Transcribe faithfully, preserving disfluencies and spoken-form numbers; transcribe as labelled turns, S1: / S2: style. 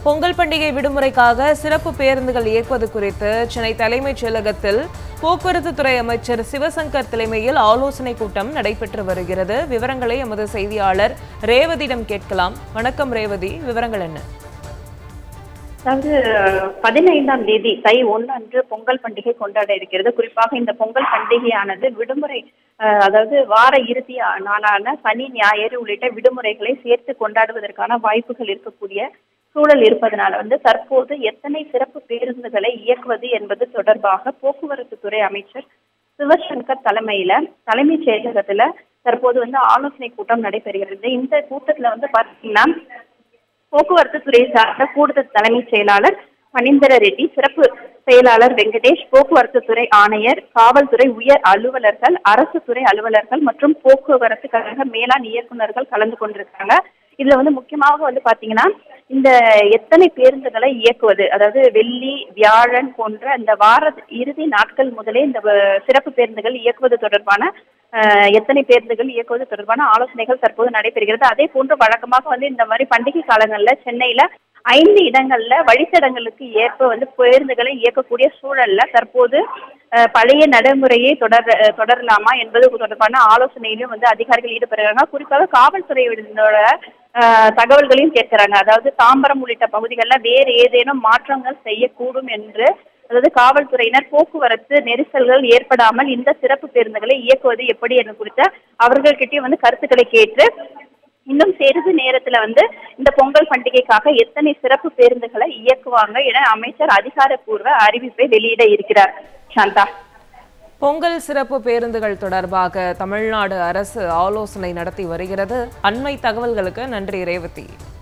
S1: பொங்கல் பண்டிகை விடுமுறைக்காக சிறப்பு பேருந்துகள் இயக்குவது குறித்து சென்னை தலைமைச் செயலகத்தில் போக்குவரத்து துறை அமைச்சர் சிவசங்கர் தலைமையில் ஆலோசனை கூட்டம் நடைபெற்று வருகிறது. விவரங்களை எமது செய்தியாளர் ரேவதியிடம் கேட்கலாம். வணக்கம் ரேவதி, விவரங்கள் என்ன?
S2: அதாவது பதினைந்தாம் தேதி தை ஒன்று அன்று பொங்கல் பண்டிகை கொண்டாட இருக்கிறது. குறிப்பாக இந்த பொங்கல் பண்டிகையானது விடுமுறை, அதாவது வார இறுதி நாளான சனி ஞாயிறு உள்ளிட்ட விடுமுறைகளை சேர்த்து கொண்டாடுவதற்கான வாய்ப்புகள் இருக்கக்கூடிய சூழல் இருப்பதனால வந்து தற்போது எத்தனை சிறப்பு பேருந்துகளை இயக்குவது என்பது தொடர்பாக போக்குவரத்து துறை அமைச்சர் சிவசங்கர் தலைமையில தலைமைச் செயலகத்துல தற்போது வந்து ஆலோசனை கூட்டம் நடைபெறுகிறது. இந்த கூட்டத்துல வந்து பாத்தீங்கன்னா போக்குவரத்து துறை சார்ந்த கூடுதல் தலைமைச் செயலாளர் மணிந்தர ரெட்டி, சிறப்பு செயலாளர் வெங்கடேஷ், போக்குவரத்து துறை ஆணையர், காவல்துறை உயர் அலுவலர்கள், அரசு துறை அலுவலர்கள் மற்றும் போக்குவரத்து கழக மேலாண் இயக்குநர்கள் கலந்து கொண்டிருக்காங்க. இதுல வந்து முக்கியமாக வந்து பாத்தீங்கன்னா இந்த எத்தனை பேருந்துகளை இயக்குவது, அதாவது வெள்ளி வியாழன் போன்ற இந்த வார இறுதி நாட்கள் முதலே இந்த சிறப்பு பேருந்துகள் இயக்குவது தொடர்பான எத்தனை பேருந்துகள் இயக்குவது தொடர்பான ஆலோசனைகள் தற்போது நடைபெறுகிறது. அதே போன்று வழக்கமாக வந்து இந்த மாதிரி பண்டிகை காலங்கள்ல சென்னையில ஐந்து இடங்கள்ல வழித்தடங்களுக்கு ஏற்ப வந்து பேருந்துகளை இயக்கக்கூடிய சூழல்ல தற்போது பழைய நடைமுறையை தொடர் தொடரலாமா என்பது தொடர்பான ஆலோசனையிலும் வந்து அதிகாரிகள் ஈடுபடுறாங்க. குறிப்பாக காவல்துறையினோட தகவல்களையும் கேட்கிறாங்க. அதாவது தாம்பரம் உள்ளிட்ட பகுதிகளில் வேறு ஏதேனும் மாற்றங்கள் செய்யக்கூடும் என்று, அதாவது காவல்துறையினர் போக்குவரத்து நெரிசல்கள் ஏற்படாமல் இந்த சிறப்பு பேருந்துகளை இயக்குவது எப்படி என்று குறித்த அவர்கள்கிட்டயும் வந்து கருத்துக்களை கேட்டு இன்னும் சிறிது நேரத்துல வந்து இந்த பொங்கல் பண்டிகைக்காக எத்தனை சிறப்பு பேருந்துகளை இயக்குவாங்க என அமைச்சர் அதிகாரப்பூர்வ அறிவிப்பை வெளியிட இருக்கிறார். சாந்தா,
S1: பொங்கல் சிறப்பு பேருந்துகள் தொடர்பாக தமிழ்நாடு அரசு ஆலோசனை நடத்தி வருகிறது. அண்மை தகவல்களுக்கு நன்றி ரேவதி.